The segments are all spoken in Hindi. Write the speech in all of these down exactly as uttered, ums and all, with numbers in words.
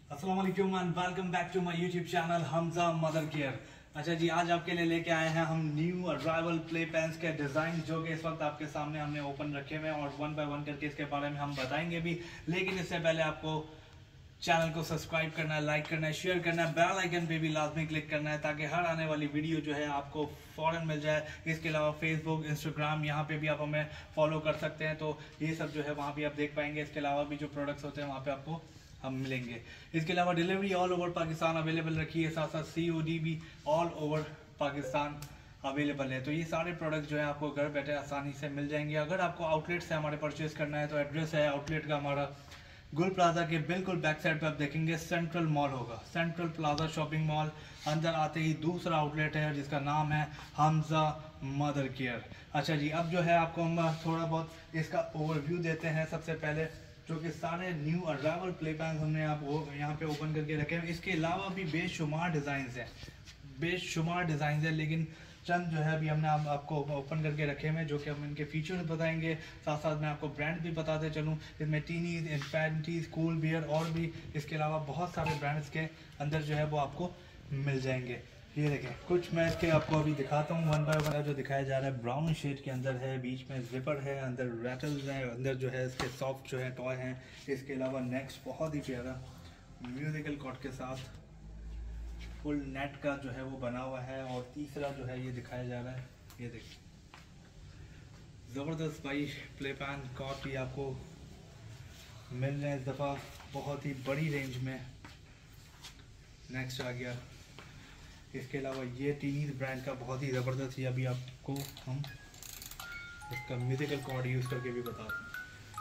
अस्सलाम वालेकुम and welcome back to my YouTube channel Hamza mother care. अच्छा जी, आज आपके लिए लेके आए हैं हम न्यू अराइवल प्ले पेन्स के डिज़ाइन जो कि इस वक्त आपके सामने हमने ओपन रखे हुए हैं और वन बाय वन करके इसके बारे में हम बताएंगे भी। लेकिन इससे पहले आपको चैनल को सब्सक्राइब करना है, लाइक करना है, शेयर करना है, बेल आइकन पे भी लाजमी क्लिक करना है ताकि हर आने वाली वीडियो जो है आपको फ़ौरन मिल जाए। इसके अलावा फेसबुक, इंस्टाग्राम, यहाँ पे भी आप हमें फॉलो कर सकते हैं, तो ये सब जो है वहाँ भी आप देख पाएंगे। इसके अलावा भी जो प्रोडक्ट्स होते हैं वहाँ पे आपको हम मिलेंगे। इसके अलावा delivery all over Pakistan available रखी है, साथ साथ सी ओ डी भी ऑल ओवर पाकिस्तान अवेलेबल है। तो ये सारे प्रोडक्ट्स जो है आपको घर बैठे आसानी से मिल जाएंगे। अगर आपको आउटलेट से हमारे परचेज करना है तो एड्रेस है आउटलेट का हमारा गुल प्लाजा के बिल्कुल बैक साइड पे आप देखेंगे सेंट्रल मॉल होगा, सेंट्रल प्लाजा शॉपिंग मॉल। अंदर आते ही दूसरा आउटलेट है जिसका नाम है हमजा मदर केयर। अच्छा जी, अब जो है आपको हम थोड़ा बहुत इसका ओवरव्यू देते हैं। सबसे पहले जो कि सारे न्यू अराइवल प्ले पैन हमने आप वो यहाँ पे ओपन करके रखे हैं। इसके अलावा भी बेशुमार डिज़ाइन हैं, बेशुमार डिज़ाइन हैं, लेकिन चंद जो है अभी हमने आप, आपको ओपन करके रखे हुए जो कि हम इनके फीचर्स बताएंगे। साथ साथ मैं आपको ब्रांड भी बताते चलूँ। इसमें टीनीज, इन्फेंटीज, कूल बियर और भी इसके अलावा बहुत सारे ब्रांड्स के अंदर जो है वो आपको मिल जाएंगे। ये देखें, कुछ मैं इसके आपको अभी दिखाता हूँ वन बाय वन। जो दिखाया जा रहा है ब्राउन शेड के अंदर है, बीच में जिपर है, अंदर रैटल्स हैं, अंदर जो है इसके सॉफ्ट जो है टॉय हैं। इसके अलावा नेक्स्ट बहुत ही प्यारा म्यूजिकल कॉर्ड के साथ फुल नेट का जो है वो बना हुआ है। और तीसरा जो है ये दिखाया जा रहा है, ये देखिए ज़बरदस्त भाई प्ले पैन कॉर्ड भी आपको मिल रहे हैं इस दफ़ा बहुत ही बड़ी रेंज में। नेक्स्ट आ गया इसके अलावा ये टीनीज ब्रांड का बहुत ही ज़बरदस्त, ये अभी आपको हम इसका म्यूजिकल कॉर्ड यूज़ करके भी बताते हैं।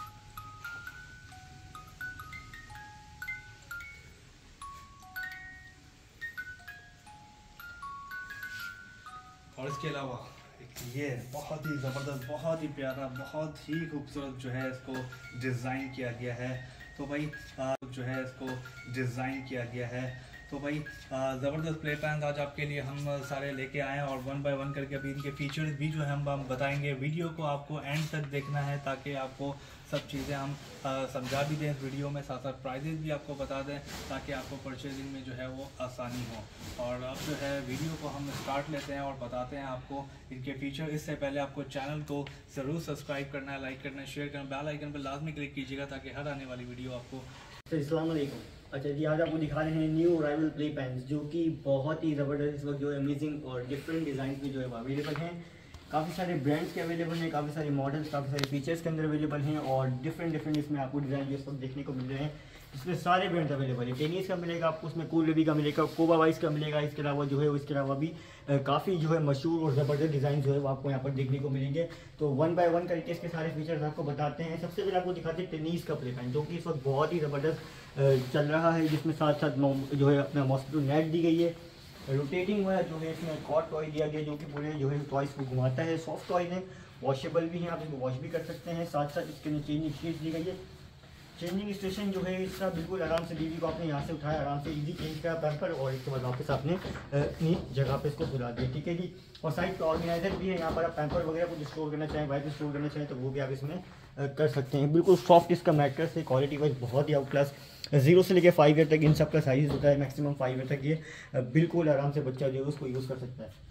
और इसके अलावा ये बहुत ही ज़बरदस्त, बहुत ही प्यारा, बहुत ही खूबसूरत जो है इसको डिज़ाइन किया गया है। तो भाई जो है इसको डिज़ाइन किया गया है तो भाई ज़बरदस्त प्ले पैन आज आपके लिए हम सारे लेके आए हैं और वन बाय वन करके अभी इनके फीचर्स भी जो है हम हम बताएंगे। वीडियो को आपको एंड तक देखना है ताकि आपको सब चीज़ें हम आ, समझा भी दें इस वीडियो में, साथ साथ प्राइजेस भी आपको बता दें ताकि आपको परचेजिंग में जो है वो आसानी हो। और अब जो है वीडियो को हम स्टार्ट लेते हैं और बताते हैं आपको इनके फीचर। इससे पहले आपको चैनल को ज़रूर सब्सक्राइब करना है, लाइक करना है, शेयर करना, बेल आइकन पर लाजमी क्लिक कीजिएगा ताकि हर आने वाली वीडियो आपको। अस्सलाम वालेकुम। अच्छा जी, आज आपको दिखा रहे हैं न्यू अराइवल प्ले पेन्स जो कि बहुत ही ज़बरदस्त इस वक्त जो है अमेजिंग और डिफरेंट डिज़ाइन में जो है अवेलेबल हैं। काफ़ी सारे ब्रांड्स के अवेलेबल हैं, काफ़ी सारे मॉडल्स, काफ़ी सारे फीचर्स के अंदर अवेलेबल हैं और डिफरेंट डिफरेंट इसमें आपको डिज़ाइन इस वक्त देखने को मिल रहे हैं। इसमें सारे ब्रांड्स अवेलेबल है। टेनिस का मिलेगा आपको, उसमें कूल बेबी का मिलेगा, कोबा वाइस का मिलेगा। इसके अलावा जो है इसके अलावा भी काफ़ी जो है मशहूर और ज़बरदस्त डिज़ाइन जो है वो आपको यहाँ पर देखने को मिलेंगे। तो वन बाय वन करके इसके सारे फीचर्स आपको बताते हैं। सबसे पहले आपको दिखाते हैं टेनिस का प्ले पेन जो कि इस वक्त बहुत ही ज़बरदस्त चल रहा है, जिसमें साथ साथ जो है अपना मॉस्किटो नेट दी गई है, रोटेटिंग हुआ है जो है इसमें कॉट टॉय दिया गया जो कि पूरे जो है टॉयस को घुमाता है। सॉफ्ट टॉयज हैं, वॉशेबल भी हैं, आप इसको वॉश भी कर सकते हैं। साथ साथ इसके लिए चेंजिंग शीट दी गई है। चेंजिंग स्टेशन जो है इसका बिल्कुल आराम से बीवी को आपने यहाँ से उठाया, आराम से इजी चेंज करा पैम्पर और इसके बाद वापस आपने अपनी जगह पे इसको सुला दिया। ठीक है जी। और साइड पे ऑर्गेनाइजर भी है, यहाँ पर आप पैम्पर वगैरह कुछ स्टोर करना चाहें, वाइप स्टोर करना चाहें तो वो भी आप इसमें कर सकते हैं। बिल्कुल सॉफ्ट इसका मैट्रेस है, क्वालिटी वाइज बहुत ही आउट क्लास। जीरो से लेकर फाइव ईयर तक इन सब का साइज होता है, मैक्सिमम फाइव ईयर तक ये बिल्कुल आराम से बच्चा जो है उसको यूज़ कर सकता है।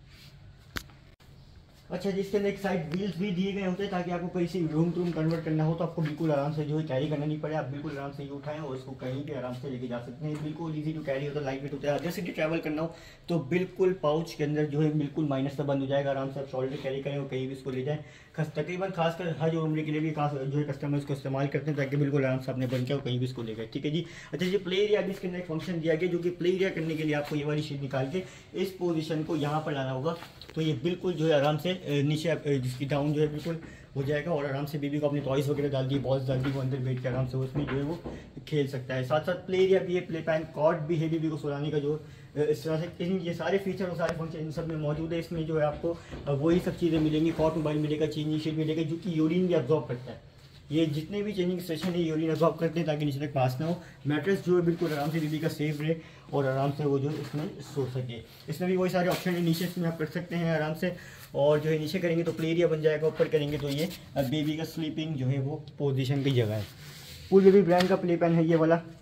अच्छा जी, इसके अंदर एक साइड व्हील्स भी दिए गए होते हैं ताकि आपको कहीं से रूम टू रूम कन्वर्ट करना हो तो आपको बिल्कुल आराम से जो है कैरी करना नहीं पड़े। आप बिल्कुल आराम से ये उठाएं और इसको कहीं भी आराम से लेके जा सकते हैं। बिल्कुल इजी टू कैरी होता है, लाइट वेट होता है। जैसे कि ट्रैवल करना हो तो बिल्कुल पाउच के अंदर जो है बिल्कुल माइनस से बंद हो जाएगा, आराम से आप शोल्डर कैरी करें और कहीं भी इसको ले जाएं। तकरीबन खासकर हज उम्र के लिए भी खास जो है कस्टमर इसको इस्तेमाल करते हैं ताकि बिल्कुल आराम से अपने बन के कहीं भी इसको ले गए। ठीक है जी। अच्छा जी, प्ले एरिया भी इसके अंदर एक फंक्शन दिया गया जो कि प्ले एरिया करने के लिए आपको ये वाली शीट निकाल के इस पोजीशन को यहाँ पर लाना होगा तो ये बिल्कुल जो है आराम से नीचे जिसकी डाउन जो है बिल्कुल हो जाएगा और आराम से बेबी को अपने टॉयज वगैरह डाल दिए, बॉल्स डाल दी, वो अंदर बैठ के आराम से उसमें जो है वो खेल सकता है। साथ साथ प्ले एरिया भी है, प्ले पैन कॉर्ड भी है बेबी को सुलाने का जो इस तरह से। ये सारे फीचर और सारे फंक्शन इन सब में मौजूद है। इसमें जो है आपको वही सब चीज़ें मिलेंगी। कॉट मोबाइल मिलेगा, चेंजिंग शीट मिलेगा जो कि यूरिन भी अब्जॉर्ब करता है। ये जितने भी चेंजिंग स्टेशन है यूरिन अब्जॉर्ब करते हैं ताकि नीचे तक पास ना हो। मैट्रेस जो है बिल्कुल आराम से बेबी का सेफ रहे और आराम से वो जो है इसमें सो सके। इसमें भी वही सारे ऑप्शन है, नीचे इसमें आप कर सकते हैं आराम से। और जो है नीचे करेंगे तो प्ले एरिया बन जाएगा, ऊपर करेंगे तो ये बेबी का स्लीपिंग जो है वो पोजीशन की जगह है। फुल बेबी ब्रांड का प्ले पेन है ये वाला।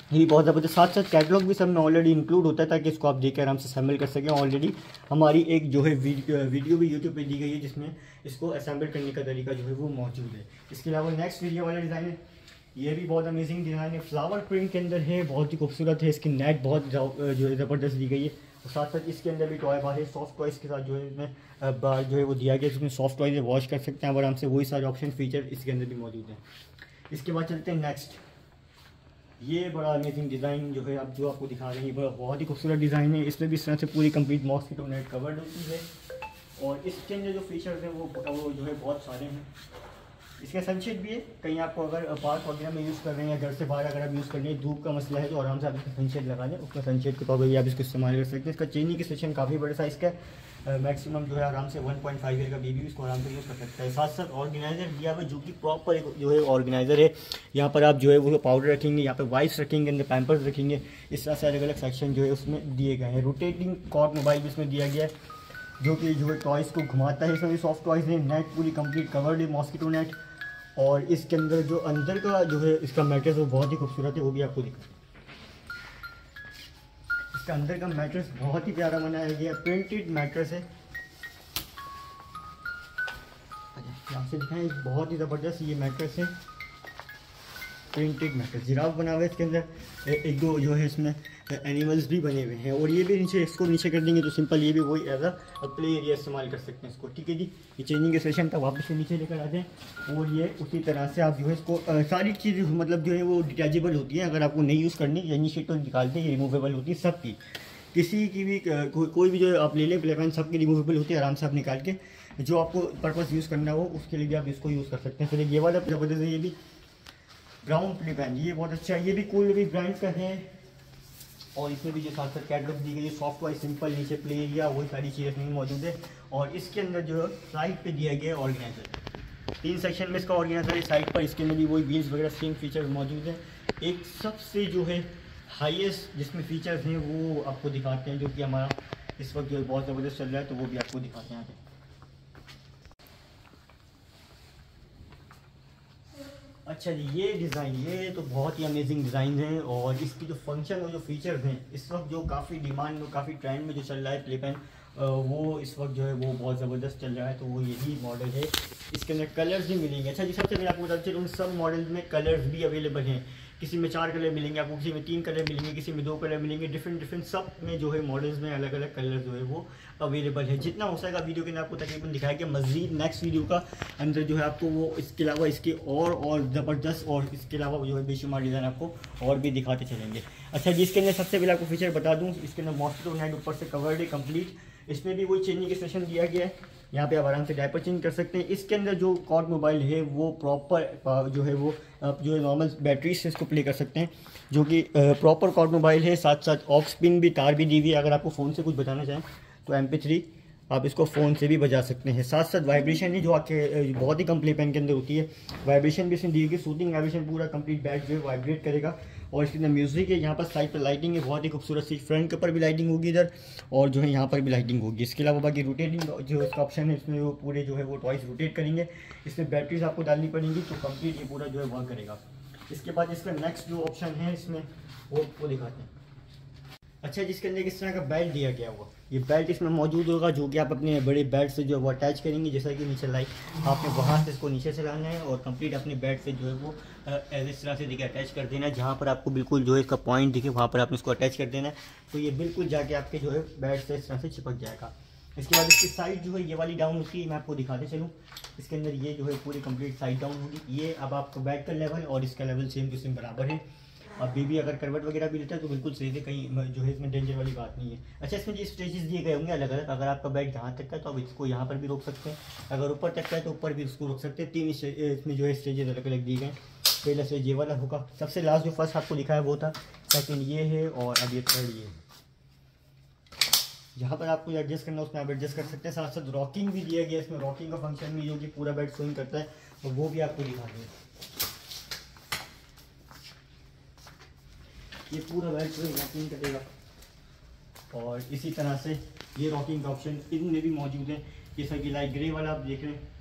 ये भी बहुत ज़बरदस्त, साथ साथ कैटलॉग भी सब में ऑलरेडी इंक्लूड होता है ताकि इसको आप देख कर आराम से असेंबल कर सकें। ऑलरेडी हमारी एक जो है वीडियो भी यूट्यूब पे दी गई है जिसमें इसको असेंबल करने का तरीका जो है वो मौजूद है। इसके अलावा नेक्स्ट वीडियो वाला डिज़ाइन है, ये भी बहुत अमेजिंग डिज़ाइन है, फ्लावर प्रिंट के अंदर है, बहुत ही खूबसूरत है। इसकी नेट बहुत जो है ज़बरदस्त दी गई है। और साथ साथ इसके अंदर भी टॉय बार है, सॉफ्ट टॉयज़ के साथ जो है इसमें बार जो है वो दिया गया, जिसमें सॉफ्ट टॉयज़ वॉश कर सकते हैं आराम से, वही सारे ऑप्शन फीचर इसके अंदर भी मौजूद हैं। इसके बाद चलते हैं नेक्स्ट, ये बड़ा अमेजिंग डिज़ाइन जो है आप जो आपको दिखा रहे हैं, बड़ा बहुत ही खूबसूरत डिज़ाइन है। इसमें भी इस तरह से पूरी कंप्लीट मॉस्किटो नेट कवर्ड होती है और इसके अंदर जो फीचर्स हैं वो वो जो है बहुत सारे हैं। इसका सनशेड भी है, कहीं आपको अगर पार्क वगैरह में यूज़ कर रहे हैं या घर से बाहर अगर आप यूज़ कर रहे हैं, धूप का मसला है तो आराम से आप इसका सनशेड लगा दें, उसका सनशेड के तौर पर भी आप इसको इस्तेमाल कर सकते हैं। इसका चेनी की सेक्शन काफ़ी बड़े साइज़ का है, मैक्सिमम जो है आराम से वन पॉइंट फाइव ईयर का बेबी इसको आराम से यूज़ कर सकता है। साथ साथ ऑर्गेनाइजर दिया हुआ जो कि प्रॉपर एक जो है ऑर्गेनाइजर है, यहाँ पर आप जो है वो पाउडर रखेंगे, यहाँ पर वाइप्स रखेंगे, अंदर पैम्पर्स रखेंगे, इस तरह से अलग अलग सेक्शन जो है उसमें दिए गए हैं। रोटेटिंग कॉर्ड मोबाइल भी इसमें दिया गया है जो कि जो है टॉयज़ को घुमाता है। इसमें भी सॉफ्ट टॉयज़ है, नेट पूरी कंप्लीट कवर्ड है, मॉस्किटो नेट। और इसके अंदर जो अंदर का जो है इसका मैट्रेस वो बहुत ही खूबसूरत है, वो भी आपको दिखा। इसका अंदर का मैट्रेस बहुत ही प्यारा बनाया गया, प्रिंटेड मैट्रेस है। यहाँ से दिखाएं, बहुत ही ज़बरदस्त ये मैट्रेस है, प्रिंटेड मैट्रेस, जिराफ बना हुआ है इसके अंदर, एक दो जो है इसमें एनिमल्स भी बने हुए हैं। और ये भी नीचे इसको नीचे कर देंगे तो सिंपल ये भी वही एज अ प्ले एरिया इस्तेमाल कर सकते हैं इसको। ठीक है जी, ये चेंजिंग के सेशन तक वापस से नीचे लेकर आते हैं। और ये उसी तरह से आप जो है इसको आ, सारी चीज़ मतलब जो है वो डिटैचेबल होती है, अगर आपको नहीं यूज़ करनी यानी शीट तो निकालते हैं, ये रिमूवेबल होती है सबकी, किसी की भी को, कोई भी जो है आप ले लें प्ले पेन सबकी रिमूवेबल होती है, आराम से आप निकाल के जो आपको पर्पज़ यूज़ करना हो उसके लिए भी आप इसको यूज़ कर सकते हैं। फिर ये वाला ज़बरदस्त है, ये भी ब्राउन प्ले पेन, ये बहुत अच्छा है, ये भी कूल भी ब्रांड का है। और इसमें भी जो साथ साथ कैटलॉग दी गई है, सॉफ्ट वाइज सिंपल, नीचे प्ले एरिया, वही सारी चीज़ें इसमें मौजूद है। और इसके अंदर जो है साइड पे दिया गया है ऑर्गेनाइजर, तीन सेक्शन में इसका ऑर्गेनाइजर है साइड पर, इसके अंदर भी वही व्हील्स वगैरह सेम फीचर मौजूद है। एक सबसे जो है हाईएस्ट जिसमें फीचर्स हैं वो आपको दिखाते हैं, जो कि हमारा इस वक्त जो है बहुत ज़बरदस्त चल रहा है, तो वो भी आपको दिखाते हैं आगे। अच्छा जी, ये डिज़ाइन, ये तो बहुत ही अमेजिंग डिज़ाइन है और इसकी जो फंक्शन और जो फीचर्स हैं इस वक्त जो काफ़ी डिमांड में, काफ़ी ट्रेंड में जो चल रहा है प्ले पेन, वो इस वक्त जो है वो बहुत ज़बरदस्त चल रहा है, तो वो यही मॉडल है। इसके अंदर कलर्स भी मिलेंगे। अच्छा जी, सबसे पहले आपको बताते चलूँ, सब मॉडल्स में कलर्स भी अवेलेबल हैं, किसी में चार कलर मिलेंगे आपको, किसी में तीन कलर मिलेंगे, किसी में दो कलर मिलेंगे, डिफरेंट डिफरेंट सब में जो है मॉडल्स में अलग अलग कलर जो है वो अवेलेबल है। जितना हो सकेगा वीडियो के अंदर आपको तकरीबन दिखाया गया। मज़ीद नेक्स्ट वीडियो का अंदर जो है आपको वो इसके अलावा इसके और और ज़बरदस्त और इसके अलावा जो है बेशुमार डिज़ाइन आपको और भी दिखाते चलेंगे। अच्छा जी, इसके अंदर सबसे पहले आपको फीचर बता दूँ, इसके अंदर मॉस्किटो नेट ऊपर से कवर्ड है कंप्लीट, इसमें भी वही चेंजिंग के सेशन दिया गया है, यहाँ पे आप आराम से डायपर चेंज कर सकते हैं। इसके अंदर जो कॉर्ड मोबाइल है वो प्रॉपर जो है वो आप जो है नॉर्मल बैटरी से इसको प्ले कर सकते हैं, जो कि प्रॉपर कॉर्ड मोबाइल है। साथ साथ ऑक्स पिन भी, तार भी दी हुई है, अगर आपको फ़ोन से कुछ बजाना चाहें तो एम पी थ्री आप इसको फ़ोन से भी बजा सकते हैं। साथ साथ वाइब्रेशन है जो आपके बहुत ही कम प्ले पेन के अंदर होती है, वाइब्रेशन भी इसमें दी गई, सूथिंग वाइब्रेशन, पूरा कंप्लीट बैट जो है वाइब्रेट करेगा। और इसके अंदर म्यूज़िक है, यहाँ पर साइड पर लाइटिंग है बहुत ही खूबसूरत सी, फ्रंट के ऊपर भी लाइटिंग होगी इधर, और जो है यहाँ पर भी लाइटिंग होगी। इसके अलावा बाकी रोटेटिंग जो इसका ऑप्शन है, इसमें वो पूरे जो है वो टॉयज़ रोटेट करेंगे, इसमें बैटरीज आपको डालनी पड़ेंगी तो कंप्लीट ये पूरा जो है वर्क करेगा। इसके बाद इसका नेक्स्ट जो ऑप्शन है इसमें वो वो दिखाते हैं। अच्छा, जिसके अंदर किस तरह का बेल्ट दिया गया हुआ, ये बेल्ट इसमें मौजूद होगा जो कि आप अपने बड़े बेल्ट से जो है वो अटैच करेंगे, जैसा कि नीचे लाइक आपने वहाँ से इसको नीचे से लाना है और कंप्लीट अपने बेल्ट से जो है वो एज इस तरह से दिखे अटैच कर देना है। जहाँ पर आपको बिल्कुल जो है इसका पॉइंट दिखे वहाँ पर आपने इसको अटैच कर देना है, तो ये बिल्कुल जाके आपके जो है बेल्ट से इस तरह से चिपक जाएगा। इसके बाद इसकी साइड जो है ये वाली डाउन होती है, मैं आपको दिखाते चलूँ। इसके अंदर ये जो है पूरी कंप्लीट साइड डाउन होगी। ये अब आपको बैक का लेवल और इसका लेवल सेम टू सेम बराबर है। अब बेबी अगर करवट वगैरह भी लेता है तो बिल्कुल सही से, कहीं जो है इसमें डेंजर वाली बात नहीं है। अच्छा, इसमें जो स्टेजेस दिए गए होंगे अलग अलग, अगर आपका बैग जहाँ तक का है तो आप इसको यहाँ पर भी रोक सकते हैं, अगर ऊपर तक का है तो ऊपर भी इसको रोक सकते हैं। तीन इसमें जो है स्टेजेस अलग अलग दिए गए। पहला स्टेज ये वाला होगा, सबसे लास्ट जो फर्स्ट आपको दिखाया वो था, सेकेंड ये है और अब ये थर्ड ये है। जहाँ पर आपको एडजस्ट करना है उसमें आप एडजस्ट कर सकते हैं। साथ साथ रॉकिंग भी दिया गया, इसमें रॉकिंग का फंक्शन भी जो कि पूरा बेड स्विंग करता है, तो वो भी आपको दिखा दें। ये पूरा बेड स्विंग रॉकिंग करेगा और इसी तरह से ये रॉकिंग का ऑप्शन इनमें भी मौजूद है, जैसा कि लाइट ग्रे वाला आप देख रहे हैं।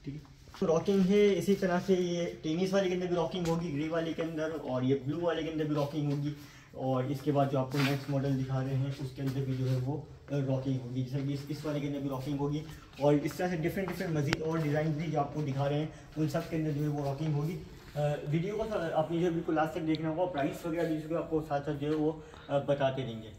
ठीक है। तो रॉकिंग है इसी तरह से, ये टेनिस वाले के अंदर भी रॉकिंग होगी, ग्रे वाले के अंदर, और ये ब्लू वाले के अंदर भी रॉकिंग होगी। और इसके बाद जो आपको नेक्स्ट मॉडल दिखा रहे हैं उसके अंदर भी जो है वो रॉकिंग होगी, जैसे कि इस, इस वाले के अंदर भी रॉकिंग होगी। और इस तरह से डिफरेंट डिफरेंट मजीद और डिज़ाइन भी जो आपको दिखा रहे हैं उन सब के अंदर जो है वो रॉकिंग होगी। वीडियो को आपने जो बिल्कुल लास्ट तक देखना होगा, प्राइस वगैरह भी आपको साथ साथ जो है वो बताते रहेंगे।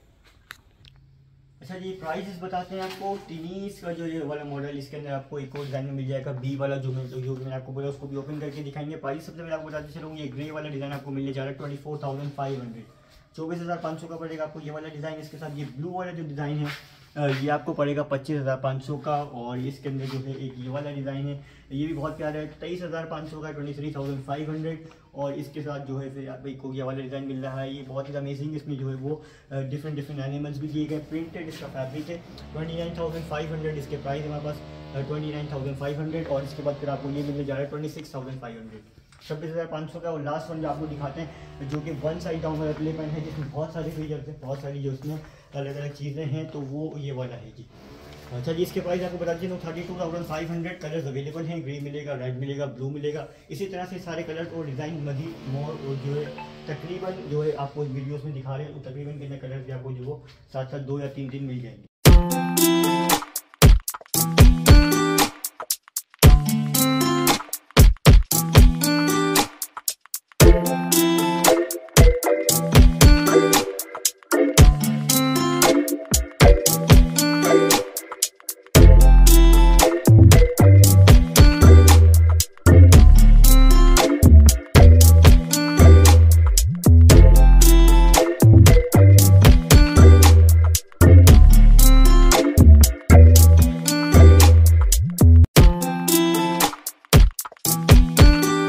अच्छा जी, प्राइस बताते हैं आपको। टेनिस का जो ये वाला मॉडल, इसके अंदर आपको एक और डिज़ाइन में मिल जाएगा, बी वाला जो मैं जो मैंने आपको बोला उसको भी ओपन करके दिखाएंगे। प्राइस सबसे पहले आपको बताते चलूँ, ये ग्रे वाला डिज़ाइन आपको मिलने जा रहा है twenty four thousand five hundred चौबीस हज़ार पाँच सौ का पड़ेगा आपको ये वाला डिज़ाइन। इसके साथ ये ब्लू वाला जो डिज़ाइन है ये आपको पड़ेगा पच्चीस हज़ार पाँच सौ का। और इसके अंदर जो है एक ये वाला डिज़ाइन है, ये भी बहुत प्यारा है, तेईस हज़ार पाँच सौ का, twenty three thousand five hundred. और इसके साथ जो है फिर आपको ये वाला डिज़ाइन मिल रहा है, ये बहुत ही अमेजिंग। इसमें जो है वो डिफरेंट डिफरेंट एनिमल्स भी दिए गए, प्रिंटेड इसका फैब्रिक है। Twenty nine thousand five hundred इसके प्राइस हमारे पास, twenty nine thousand five hundred. और इसके बाद फिर आपको ये मिलने जा रहा है twenty six thousand five hundred छब्बीस हज़ार पाँच सौ का। और लास्ट वन जो आपको दिखाते हैं जो कि वन साइड डाउन वाला प्ले पेन है, जिसमें बहुत सारे फीचर्स हैं, बहुत सारी जो उसमें अलग अलग चीज़ें हैं, तो वो ये वाला है जी। अच्छा जी, इसके प्राइस आपको बता दीजिए thirty two thousand five hundred colours available हैं, ग्रे मिलेगा, रेड मिलेगा, ब्लू मिलेगा। इसी तरह से सारे कलर्स और डिज़ाइन मजीद मोर और जो है तकरीबन जो है आपको वीडियोस में दिखा रहे हैं, तो तकरीबन कितने कलर्स भी आपको जो वो साथ साथ दो या तीन दिन मिल जाएंगे।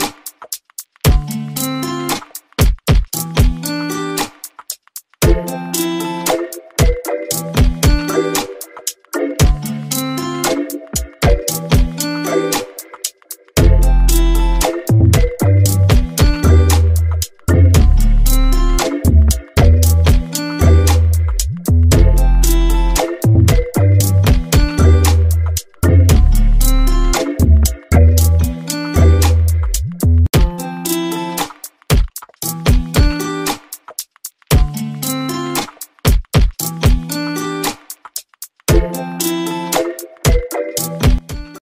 you